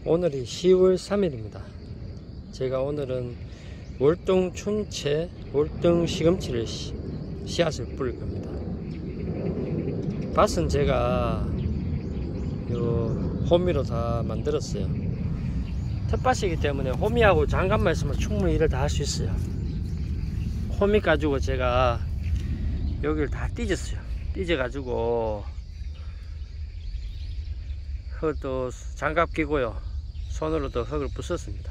오늘이 10월 3일입니다. 제가 오늘은 월동 춘채, 월동 시금치를 씨앗을 뿌릴 겁니다. 밭은 제가 요 호미로 다 만들었어요. 텃밭이기 때문에 호미하고 장갑만 있으면 충분히 일을 다 할 수 있어요. 호미 가지고 제가 여기를 다 찢었어요. 찢어가지고 흙도 장갑 끼고요, 손으로도 흙을 부쉈습니다.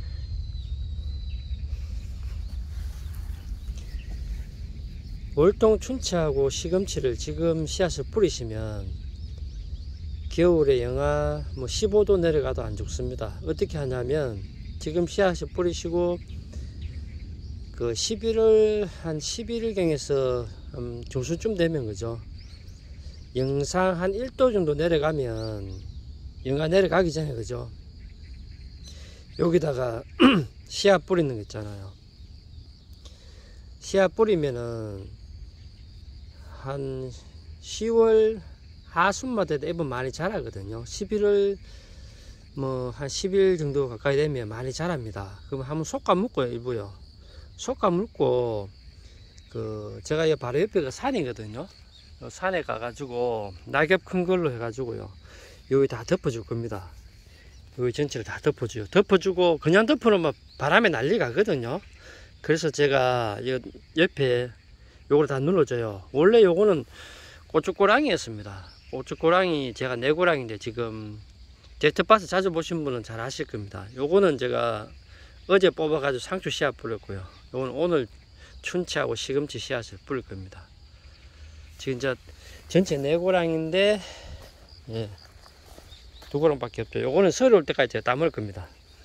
월동 춘채하고 시금치를 지금 씨앗을 뿌리시면 겨울에 영하 15도 내려가도 안 죽습니다. 어떻게 하냐면 지금 씨앗을 뿌리시고 그 11월 한 11일경에서 중순쯤 되면 그죠, 영상 한 1도 정도 내려가면, 영하 내려가기 전에 그죠, 여기다가 씨앗 뿌리는 거 있잖아요. 씨앗 뿌리면은 한 10월 하순만 돼도 앱은 많이 자라거든요. 11월 한 10일 정도 가까이 되면 많이 자랍니다. 그럼 한번 솎아 묶어요. 일부요 솎아 묶고, 제가 이 바로 옆에가 산이거든요. 산에 가가지고 낙엽 큰 걸로 해가지고요, 여기 다 덮어줄 겁니다. 여기 전체를 다 덮어줘요. 덮어주고 그냥 덮어놓으면 바람에 난리 가거든요. 그래서 제가 옆에 요걸 다 눌러줘요. 원래 요거는 고추고랑이였습니다. 고추고랑이 제가 내고랑인데, 지금 제 텃밭을 자주 보신 분은 잘 아실 겁니다. 요거는 제가 어제 뽑아가지고 상추 씨앗 뿌렸고요, 요거는 오늘 춘채하고 시금치 씨앗을 뿌릴 겁니다. 지금 이제 전체 내고랑인데, 예, 두 고랑밖에 없죠. 요거는 설이 올 때까지 제가 담을 겁니다.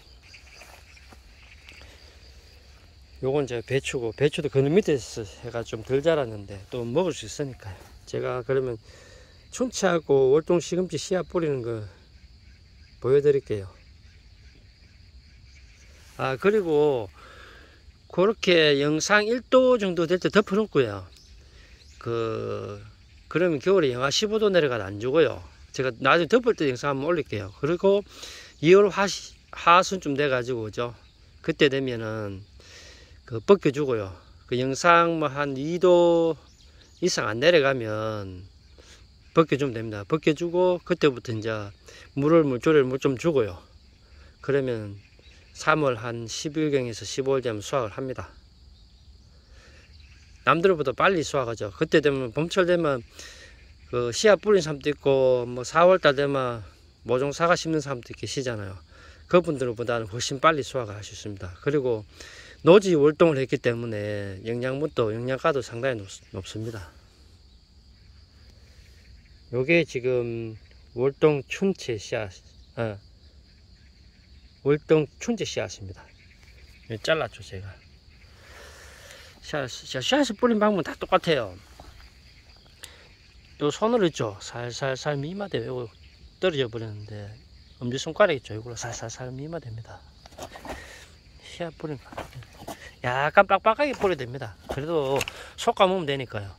요건 제가 배추도 그 밑에서 해가 좀 덜 자랐는데 또 먹을 수 있으니까요. 제가 그러면 춘채하고 월동 시금치 씨앗 뿌리는 거 보여드릴게요. 그리고 그렇게 영상 1도 정도 될 때 덮어 놓고요, 그러면 겨울에 영하 15도 내려가도 안 죽어요. 제가 나중에 덮을 때 영상 한번 올릴게요. 그리고 2월 하순쯤 돼 가지고 그죠, 그때 되면은 벗겨주고요. 영상 한 2도 이상 안 내려가면 벗겨주면 됩니다. 벗겨주고 그때부터 이제 물조리를 좀 주고요. 그러면 3월 한 10일경에서 15일 되면 수확을 합니다. 남들보다 빨리 수확하죠. 그때 되면 봄철 되면 씨앗 뿌린 사람도 있고, 4월달 되면 모종 사과 심는 사람도 계시잖아요. 그분들보다는 훨씬 빨리 수확을 할 수 있습니다. 그리고 노지 월동을 했기 때문에 영양가도 상당히 높습니다. 요게 지금 월동 춘채 씨앗, 월동 춘채 씨앗입니다. 잘랐죠 제가. 씨앗을 뿌린 방법은 다 똑같아요. 요 손으로 있죠, 살살살 미마돼요. 요거 떨어져 버렸는데 엄지손가락 있죠, 이걸로 살살살 미마됩니다. 씨앗 뿌린 거 약간 빡빡하게 뿌려야 됩니다. 그래도 솎아 먹으면 되니까요.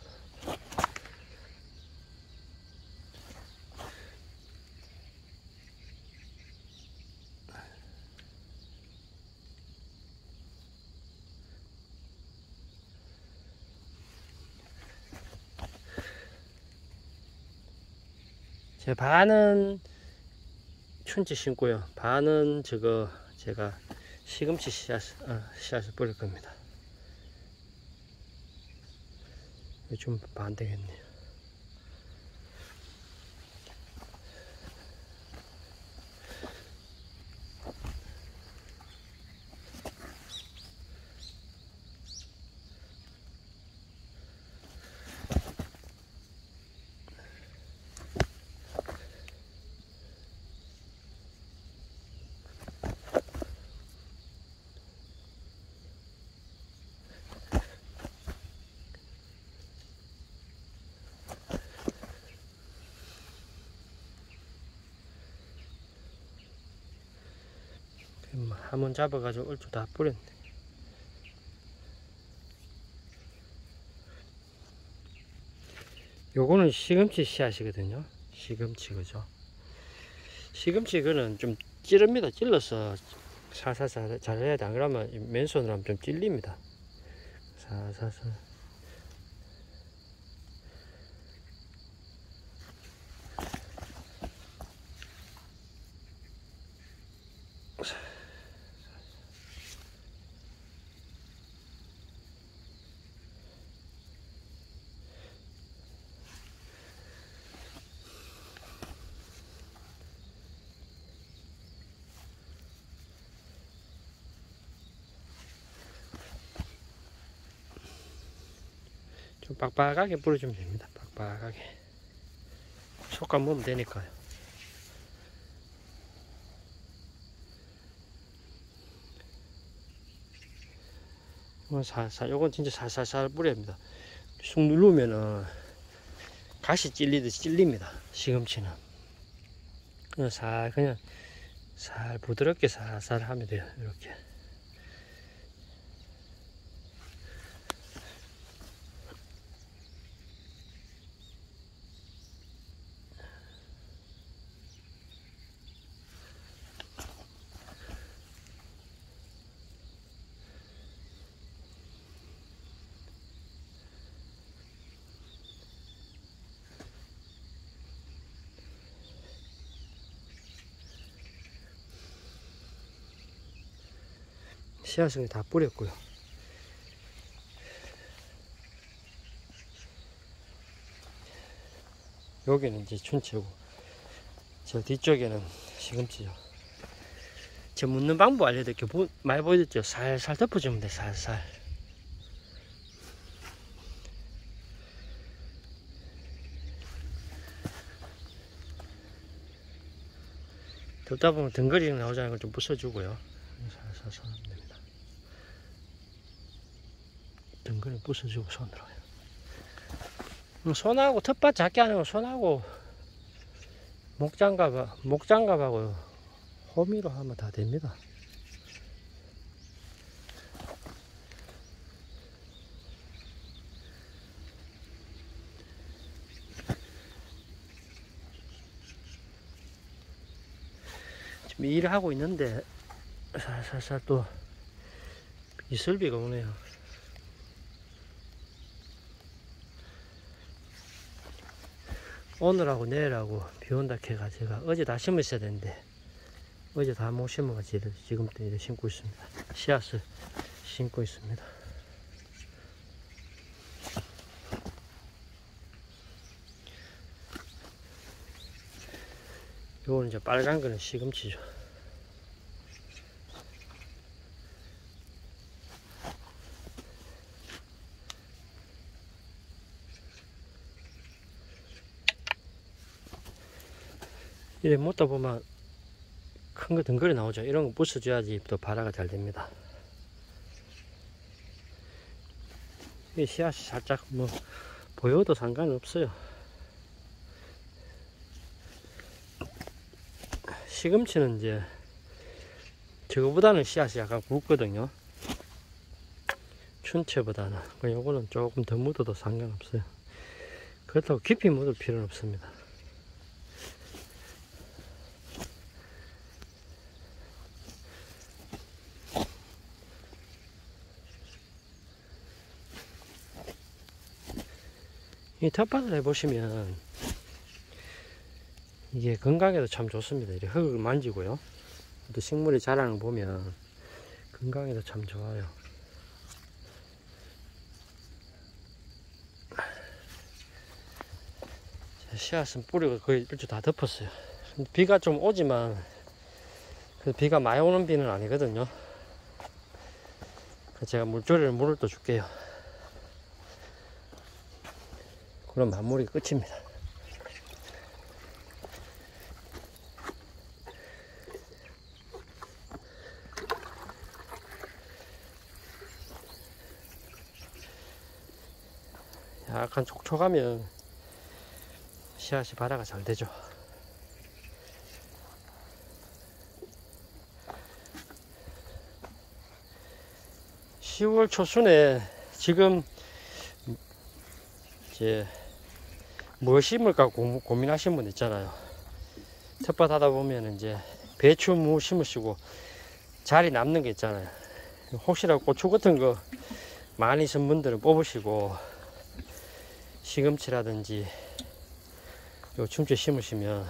제 반은 춘채 심고요, 반은 제가 시금치 씨앗을 뿌릴 겁니다. 좀 안 되겠네요. 한번 잡아가지고 얼추 다 뿌렸네. 요거는 시금치 씨앗이거든요. 시금치, 그죠? 시금치 이거는 좀 찌릅니다. 찔러서 살살살 잘해야 돼. 안 그러면 맨손으로 하면 좀 찔립니다. 살살살. 좀 빡빡하게 뿌려주면 됩니다. 빡빡하게. 속감 먹으면 되니까요. 살살, 요건 진짜 살살살 뿌려야 합니다. 쑥 누르면은 가시 찔리듯이 찔립니다. 시금치는. 그냥 살 부드럽게 살살 하면 돼요. 이렇게. 씨앗은 다 뿌렸고요. 여기는 이제 춘채고, 저 뒤쪽에는 시금치죠. 저 묻는 방법 알려드릴게요. 많이 보여줬죠? 살살 덮어주면 돼, 살살. 덮다 보면 덩거리가 나오잖아요. 그걸 좀 부숴주고요. 살살 하면 됩니다. 덩거리 부숴주고 손으로. 손하고 텃밭 작게 안 하고 손하고 목장갑하고 호미로 하면 다 됩니다. 지금 일을 하고 있는데 살살살 또 이슬비가 오네요. 오늘하고 내일하고 비 온다 캐가 제가 어제 다 심었어야 되는데 어제 다 못 심어가지고 지금 또 이렇게 심고 있습니다. 씨앗을 심고 있습니다. 요거는 이제 빨간 거는 시금치죠. 이래 못다 보면 큰 거 덩거리 나오죠. 이런 거 부숴줘야지 또 발화가 잘 됩니다. 이 씨앗이 살짝 뭐 보여도 상관은 없어요. 시금치는 이제 저거보다는 씨앗이 약간 굵거든요. 춘채보다는. 요거는 조금 더 묻어도 상관없어요. 그렇다고 깊이 묻을 필요는 없습니다. 이 텃밭을 해보시면 이게 건강에도 참 좋습니다. 이렇게 흙을 만지고요. 또 식물이 자라는 거 보면 건강에도 참 좋아요. 씨앗은 뿌리가 거의 일주 다 덮었어요. 비가 좀 오지만 비가 많이 오는 비는 아니거든요. 제가 물을 또 줄게요. 그럼 마무리 끝입니다. 약간 촉촉하면 씨앗이 발화가 잘 되죠. (10월) 초순에 지금 이제 뭐 심을까 고민하시는 분 있잖아요. 텃밭 하다 보면 이제 배추 무 심으시고 자리 남는 게 있잖아요. 혹시라도 고추 같은 거 많이 있는 분들은 뽑으시고 시금치라든지 요 춘추 심으시면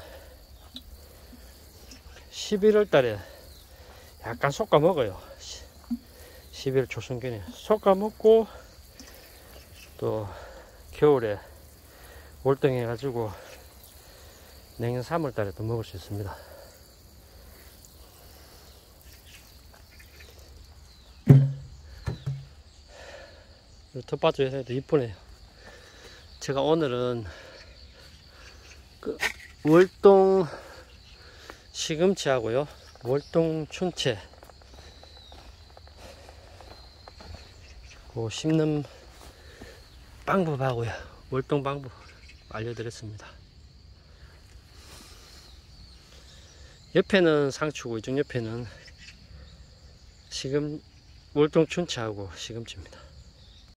11월 달에 약간 솎아 먹어요. 11월 초순경에 솎아 먹고 또 겨울에 월등해 가지고 내년 3월 달에 또 먹을 수 있습니다. 텃밭을 해도 이쁘네요. 제가 오늘은 그 월동 시금치하고요, 월동 춘채 그 심는 방법하고요, 월동 방법 알려드렸습니다. 옆에는 상추고 이쪽 옆에는 월동 춘채하고 시금치입니다.